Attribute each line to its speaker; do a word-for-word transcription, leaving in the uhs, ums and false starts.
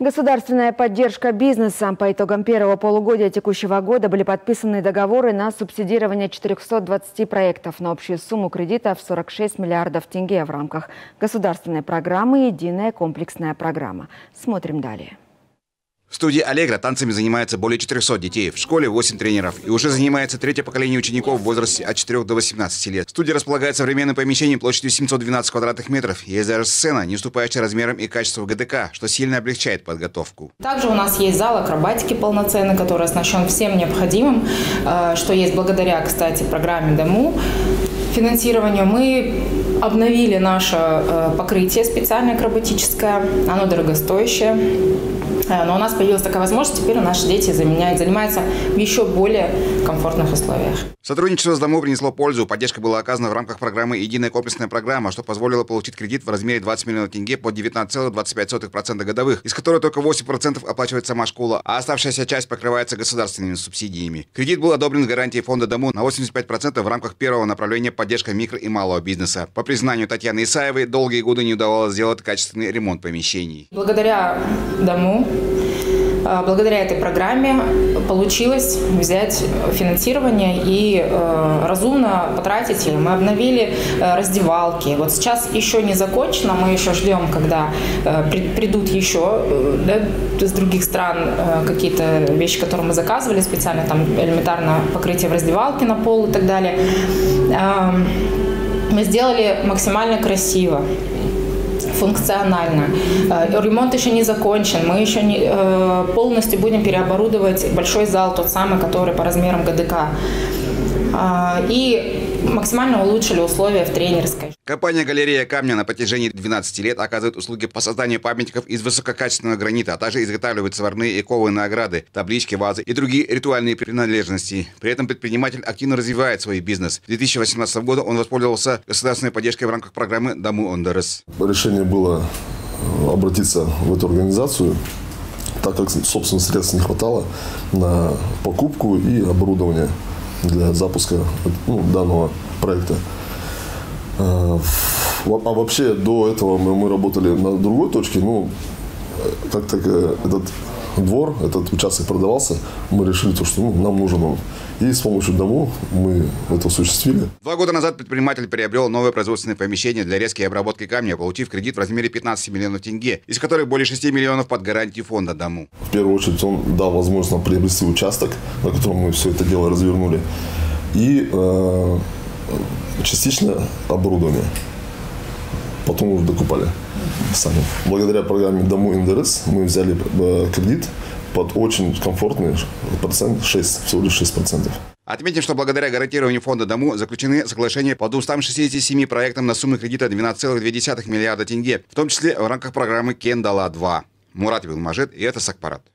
Speaker 1: Государственная поддержка бизнеса. По итогам первого полугодия текущего года были подписаны договоры на субсидирование четырёхсот двадцати проектов на общую сумму кредита в сорок шесть миллиардов тенге в рамках государственной программы «Единая комплексная программа». Смотрим далее.
Speaker 2: В студии «Аллегро» танцами занимается более четырёхсот детей. В школе восемь тренеров. И уже занимается третье поколение учеников в возрасте от четырёх до восемнадцати лет. Студия располагает современным помещением площадью семьсот двенадцать квадратных метров. Есть даже сцена, не уступающая размерам и качеству ГДК, что сильно облегчает подготовку.
Speaker 3: Также у нас есть зал акробатики полноценный, который оснащен всем необходимым, что есть благодаря, кстати, программе ДАМУ. Финансированию мы обновили наше покрытие специальное акробатическое. Оно дорогостоящее. Но у нас появилась такая возможность, теперь наши дети заменяют, занимаются в еще более комфортных условиях.
Speaker 2: Сотрудничество с ДАМУ принесло пользу. Поддержка была оказана в рамках программы «Единая комплексная программа», что позволило получить кредит в размере двадцати миллионов тенге под девятнадцать целых двадцать пять сотых процента годовых, из которой только восемь процентов оплачивает сама школа, а оставшаяся часть покрывается государственными субсидиями. Кредит был одобрен с гарантией фонда ДАМУ на восемьдесят пять процентов в рамках первого направления поддержка микро и малого бизнеса. По признанию Татьяны Исаевой, долгие годы не удавалось сделать качественный ремонт помещений.
Speaker 3: Благодаря ДАМУ, благодаря этой программе получилось взять финансирование и э, разумно потратить. Мы обновили э, раздевалки. Вот сейчас еще не закончено, мы еще ждем, когда э, при, придут еще э, да, с других стран э, какие-то вещи, которые мы заказывали специально, там элементарно покрытие в раздевалке на пол и так далее. Э, мы сделали максимально красиво, функционально. Ремонт еще не закончен. Мы еще не, э, полностью будем переоборудовать большой зал, тот самый, который по размерам ГДК. Э, и максимально улучшили условия в тренерской.
Speaker 2: Компания «Галерея камня» на протяжении двенадцати лет оказывает услуги по созданию памятников из высококачественного гранита, а также изготавливает сварные и ковые ограды, таблички, вазы и другие ритуальные принадлежности. При этом предприниматель активно развивает свой бизнес. В две тысячи восемнадцатом году он воспользовался государственной поддержкой в рамках программы «ДАМУ Ондерес».
Speaker 4: Решение было обратиться в эту организацию, так как, собственно, средств не хватало на покупку и оборудование для запуска ну, данного проекта. А вообще до этого мы, мы работали на другой точке. Ну, как так этот двор, этот участок продавался, мы решили, то, что ну, нам нужен он. И с помощью ДАМУ мы это осуществили.
Speaker 2: Два года назад предприниматель приобрел новое производственное помещение для резки и обработки камня, получив кредит в размере пятнадцати миллионов тенге, из которых более шести миллионов под гарантию фонда ДАМУ.
Speaker 4: В первую очередь он дал возможность нам приобрести участок, на котором мы все это дело развернули, и э, частично оборудование. Потом уже докупали сами. Благодаря программе ДАМУ Ондерес мы взяли кредит под очень комфортный процент, шесть, всего лишь шесть процентов.
Speaker 2: Отметим, что благодаря гарантированию фонда ДАМУ заключены соглашения по двумстам шестидесяти семи проектам на сумму кредита двенадцать целых две десятых миллиарда тенге, в том числе в рамках программы «Кендала-два». Мурат Вилмажет, и это Сакпарат.